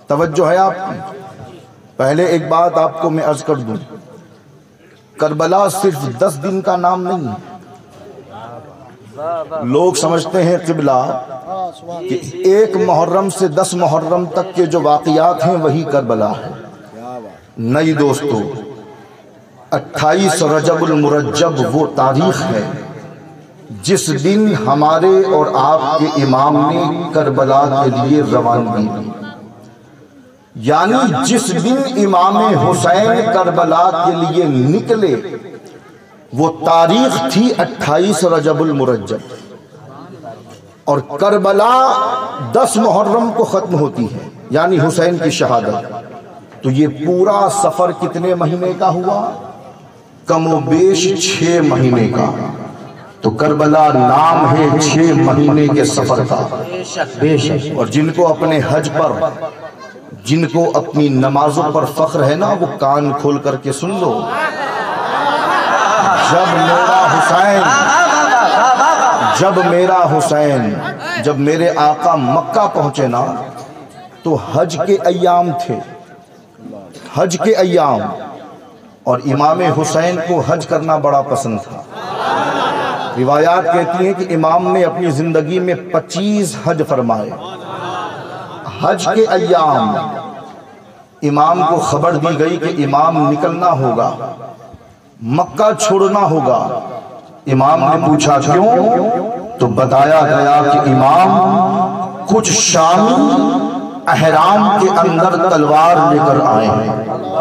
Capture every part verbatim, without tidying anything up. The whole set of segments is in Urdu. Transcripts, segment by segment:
توجہ ہے آپ کی؟ پہلے ایک بات آپ کو میں عرض کر دوں، کربلا صرف دس دن کا نام نہیں ہے۔ لوگ سمجھتے ہیں قبلہ کہ ایک محرم سے دس محرم تک کے جو واقعات ہیں وہی کربلا ہے۔ نہیں دوستو، اٹھائیس رجب المرجب وہ تاریخ ہے جس دن ہمارے اور آپ کے امام نے کربلا کے لیے روانگی دی، یعنی جس دن امام حسین کربلا کے لیے نکلے وہ تاریخ تھی اٹھائیس رجب المرجب، اور کربلا دس محرم کو ختم ہوتی ہے، یعنی حسین کی شہادت۔ تو یہ پورا سفر کتنے مہینے کا ہوا؟ کم و بیش چھ مہینے کا۔ تو کربلا نام ہے چھ مہینے کے سفر کا۔ اور جن کو اپنے حج پر، جن کو اپنی نمازوں پر فخر ہے نا، وہ کان کھول کر کے سن لو۔ جب میرا حسین جب میرا حسین جب میرے آقا مکہ پہنچے نا تو حج کے ایام تھے، حج کے ایام، اور امام حسین کو حج کرنا بڑا پسند تھا۔ روایات کہتی ہیں کہ امام نے اپنی زندگی میں پچیس حج فرمائے۔ حج کے ایام امام کو خبر دی گئی کہ امام نکلنا ہوگا، مکہ چھوڑنا ہوگا۔ امام نے پوچھا کیوں؟ تو بتایا گیا کہ امام کچھ شامی احرام کے اندر تلوار لے کر آئے ہیں،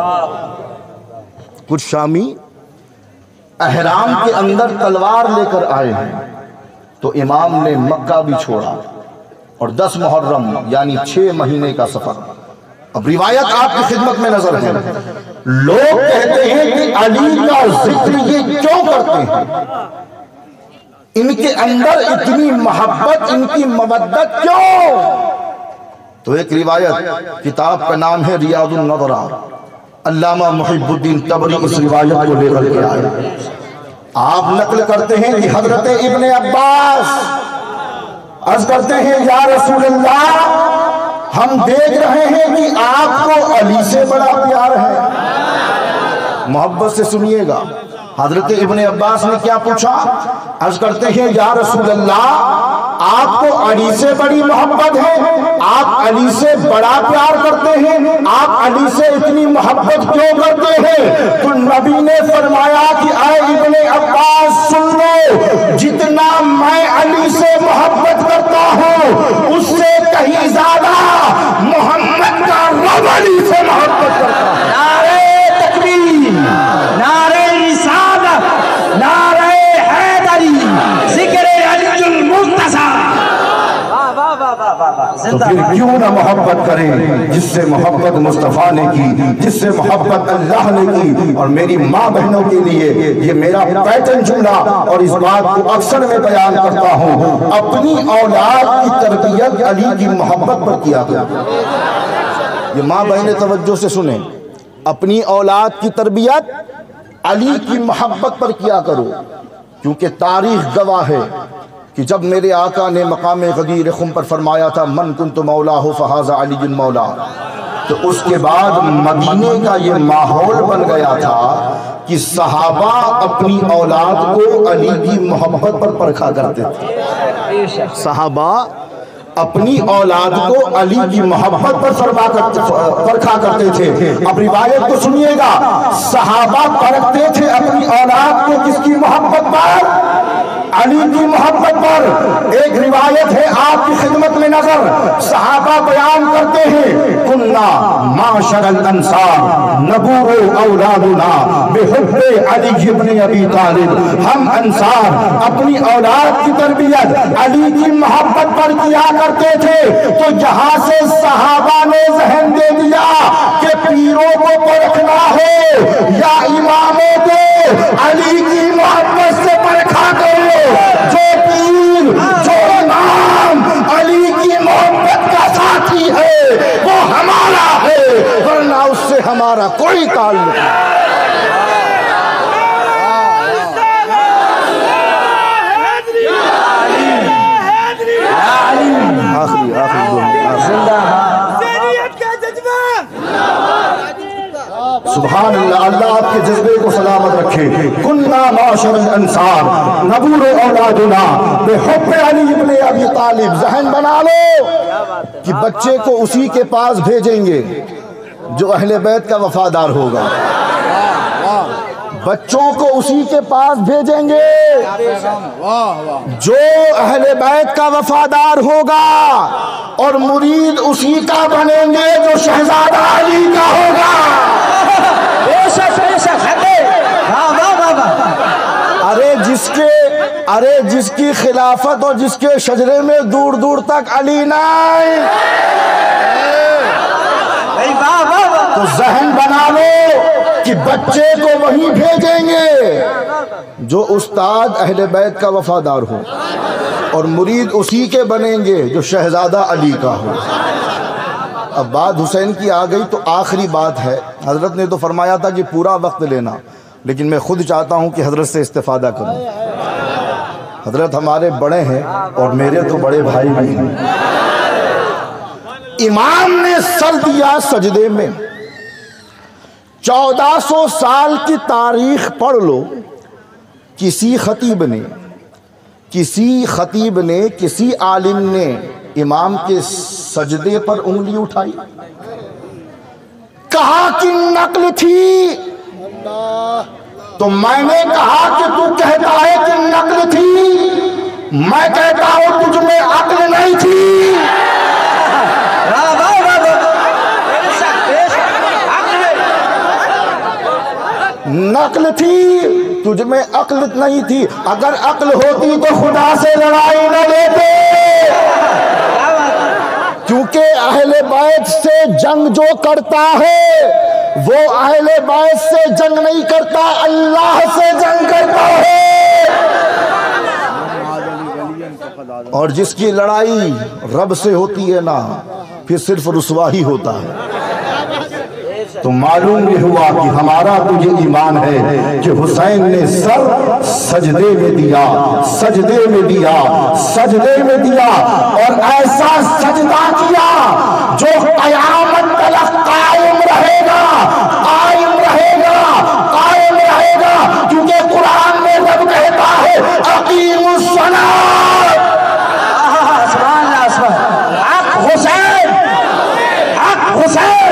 کچھ شامی احرام کے اندر تلوار لے کر آئے ہیں۔ تو امام نے مکہ بھی چھوڑا، اور دس محرم یعنی چھ مہینے کا سفر۔ اب روایت آپ کی خدمت میں نظر ہے۔ لوگ کہتے ہیں کہ علی کا ذکر یہ کیوں کرتے ہیں؟ ان کے اندر اتنی محبت، ان کی مودت کیوں؟ تو ایک روایت، کتاب کا نام ہے ریاض النظرہ، علامہ محب الدین طبری اس روایت کو لے کر کے آئے۔ آپ نقل کرتے ہیں کہ حضرت ابن عباس عرض کرتے ہیں یا رسول اللہ، ہم دیکھ رہے ہیں کہ آپ کو علی سے بڑا پیار ہے۔ محبت سے سنیے گا، حضرت ابن عباس نے کیا پوچھا؟ عرض کرتے ہیں یا رسول اللہ، آپ کو علی سے بڑی محبت ہے، آپ علی سے بڑا پیار کرتے ہیں، آپ علی سے اتنی محبت کیوں کرتے ہیں؟ تو نبی نے فرمایا کہ اے ابن عباس سن لو، جتنا میں علی سے محبت کرتا ہوں اس سے کہیں زیادہ محمد کا رب علی سے محبت کرتا ہے۔ نعرہ تکبیر، نعرہ رسالت، نعرہ حیدری، ذکر علی المرتضی۔ تو پھر کیوں نہ محبت کریں جس سے محبت مصطفیٰ نے کی، جس سے محبت اللہ نے کی۔ اور میری ماں بہنوں کے لیے یہ میرا پیٹرن جملہ، اور اس بات کو اکثر میں بیان کرتا ہوں، اپنی اولاد کی تربیت علی کی محبت پر کیا گیا۔ یہ ماں بہنیں توجہ سے سنیں، اپنی اولاد کی تربیت علی کی محبت پر کیا کرو، کیونکہ تاریخ گواہ ہے کہ جب میرے آقا نے مقام غدیر خم پر فرمایا تھا من کنت مولا ہو فہذا علی مولا، تو اس کے بعد مدینے کا یہ ماحول بن گیا تھا کہ صحابہ اپنی اولاد کو علی کی محبت پر پرکھا کرتے تھے۔ صحابہ اپنی اولاد کو علی کی محبت پر پرکھا کرتے تھے۔ اب روایت کو سنیے گا، صحابہ پرکھتے تھے اپنی اولاد کو کس کی محبت پر؟ علی کی محبت پر۔ ایک روایت ہے آپ کی خدمت میں نظر، صحابہ بیان کرتے ہیں کننا معاشر الانصار نبور اولادنا بحب علی بن ابی طالب، ہم انصار اپنی اولاد کی تربیت علی کی محبت پر کیا کرتے تھے۔ تو جہاں سے صحابہ نے ذہن دے دیا کہ پیروں کو پرکھنا ہو یا اماموں کو علی کی محبت سے پرکھا کرو، جو پیر جو امام علی کی محبت کا ساتھی ہے وہ ہمارا ہے، ورنہ اس سے ہمارا کوئی تعلق نہیں۔ آخری آخری سبحان اللہ، اللہ آپ کے جذبے کو سلامت رکھے۔ کننا معاشر الانصار نبور اولادنا بحب علی ابن ابی طالب۔ ذہن بنا لو کہ بچے کو اسی کے پاس بھیجیں گے جو اہل بیت کا وفادار ہوگا، بچوں کو اسی کے پاس بھیجیں گے جو اہل بیت کا وفادار ہوگا، اور مرید اسی کا بنیں گے جو شہزادہ علی کا ہوگا۔ ارے جس کے ارے جس کی خلافت اور جس کے شجرے میں دور دور تک علی نہیں، تو ذہن بنا لو کہ بچے کو وہیں بھیجیں گے جو استاد اہل بیت کا وفادار ہو، اور مرید اسی کے بنیں گے جو شہزادہ علی کا ہو۔ اب بات حسین کی آ گئی تو آخری بات ہے۔ حضرت نے تو فرمایا تھا کہ پورا وقت لینا، لیکن میں خود چاہتا ہوں کہ حضرت سے استفادہ کروں۔ حضرت ہمارے بڑے ہیں اور میرے تو بڑے بھائی بھی ہیں۔ امام نے سر دیا سجدے میں، چودہ سو سال کی تاریخ پڑھ لو، کسی خطیب نے کسی خطیب نے کسی عالم نے امام کے سجدے پر انگلی اٹھائی؟ کہا کہ نقل تھی، تو میں نے کہا کہ تو کہتا ہے کہ نقل تھی، میں کہتا ہوں تجھ میں عقل نہیں تھی۔ نقل تھی، تجھ میں عقل نہیں تھی۔ اگر عقل ہوتی تو خدا سے لڑائی نہ لیتے، کیونکہ اہل بیت سے جنگ جو کرتا ہے وہ اہل بیت سے جنگ نہیں کرتا، اللہ سے جنگ کرتا ہے۔ اور جس کی لڑائی رب سے ہوتی ہے نا، پھر صرف رسوا ہی ہوتا ہے۔ تو معلوم یہ ہوا کہ ہمارا تو یہ ایمان ہے کہ حسین نے سر سجدے میں دیا، سجدے میں دیا، سجدے میں دیا، اور ایسا سجدہ کیا جو قیامت تک قائم رہے گا، قائم رہے گا، قائم رہے گا، کیونکہ قرآن میں رب کہتا ہے اقیم الصلاۃ۔ سبحان اللہ، سبحان حق حسین، حق حسین،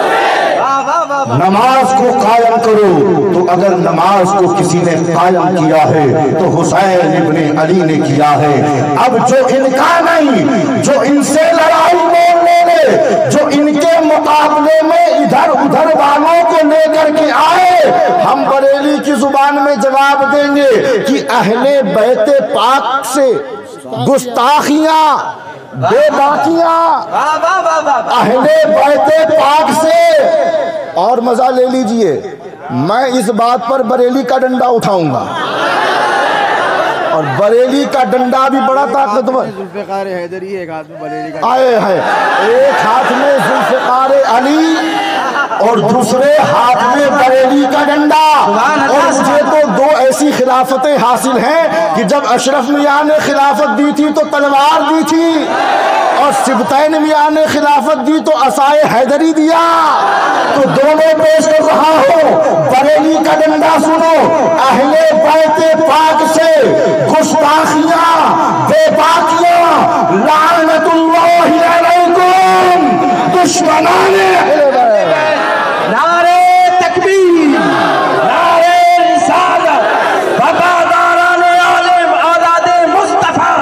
نماز کو قائم کرو۔ تو اگر نماز کو کسی نے قائم کیا ہے تو حسین ابن علی نے کیا ہے۔ اب جو ان کا نہیں، جو ان سے لڑائی موڑنے لے، جو ان کے مقابلے میں ادھر ادھر والوں کو لے کر کے آئے، ہم بریلی کی زبان میں جواب دیں گے کہ اہل بیت پاک سے گستاخیاں، بے باکیاں اہل بیت پاک سے۔ اور مزہ لے لیجئے، میں اس بات پر بریلی کا ڈنڈا اٹھاؤں گا، اور بریلی کا ڈنڈا بھی بڑا طاقتور۔ ذوالفقار حیدری ایک ہاتھ میں بریلی کا آئے ہیں، ایک ہاتھ میں ذوالفقار علی اور دوسرے ہاتھ میں بریلی کا ڈنڈا۔ اور مجھے تو دو ایسی خلافتیں حاصل ہیں کہ جب اشرف میاں نے خلافت دی تھی تو تلوار دی تھی، اور سبتین میاں نے خلافت دی تو عصائے حیدری دیا۔ تو دونوں پیش کر رہا ہوں، بریلی کا ڈنڈا سنو، اہل بیت پاک سے گستاخیاں، بے باکیاں، لعنت اللہ علیکم دشمنان اہل بیت۔ نعرہ تکبیر، نعرہ رسالت، وفاداران عالم اولاد مصطفیٰ۔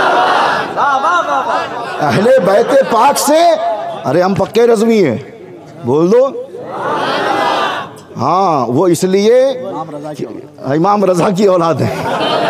اہل بیت پاک سے، ارے ہم پکے رضوی ہیں، بول دو ہاں، وہ اس لیے امام رضا کی اولاد ہے۔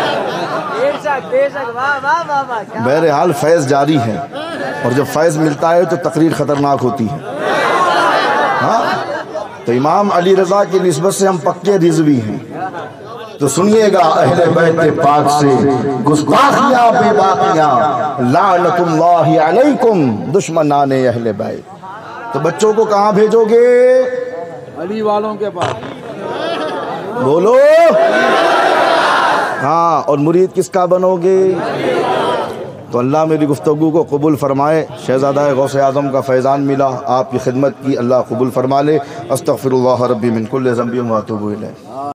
بہرحال فیض جاری ہے، اور جب فیض ملتا ہے تو تقریر خطرناک ہوتی ہے۔ ہاں، تو امام علی رضا کی نسبت سے ہم پکے رضوی ہیں۔ تو سنیے گا، اہل بیت پاک سے گستاخیاں، بے باکیاں، لعنت اللہ علیکم دشمنان اہل بیت۔ تو بچوں کو کہاں بھیجو گے؟ علی والوں کے پاس۔ بولو ہاں، اور مرید کس کا بنو گے؟ تو اللہ میری گفتگو کو قبول فرمائے. شہزادہ غوث اعظم کا فیضان ملا، آپ کی خدمت کی، اللہ قبول فرما لے. استغفر اللہ ربی من کل ذنب و اتوب الیہ.